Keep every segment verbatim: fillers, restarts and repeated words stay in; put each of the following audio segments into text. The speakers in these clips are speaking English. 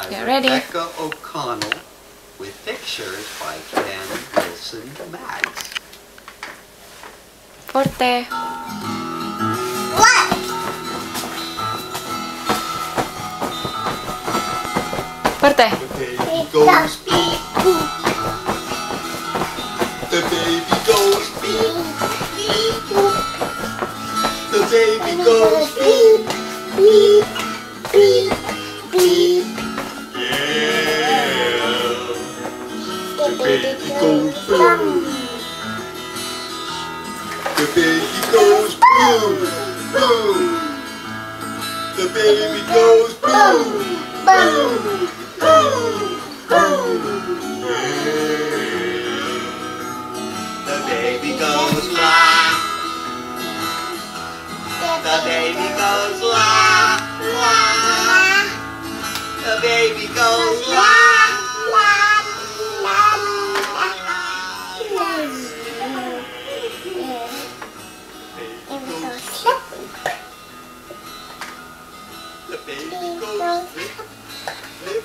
by Get ready. Rebecca O'Connell with pictures by Ken Wilson Maggs. Forte. What? Forte. The baby goes beep boop. The baby goes beep beep boop. The baby goes beep beep beep beep. Yeah. The baby goes boom. The baby goes boom boom. The baby goes boom boom boom boom. Yeah. The baby goes la. The baby goes la la. The baby goes la la la la. The baby goes flip, flip,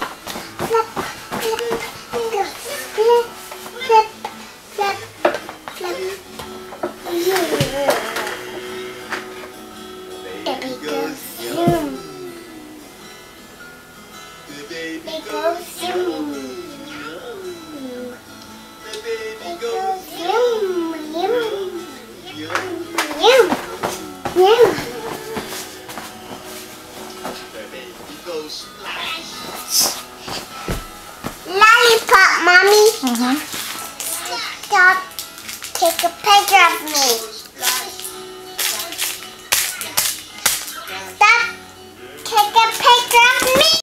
baby goes yum. The baby goes yum. The baby goes yum yum. The baby goes splash. Lollipop, Mommy. Mhm. Stop. Take a picture of me. Splash. Stop. Take a picture of me.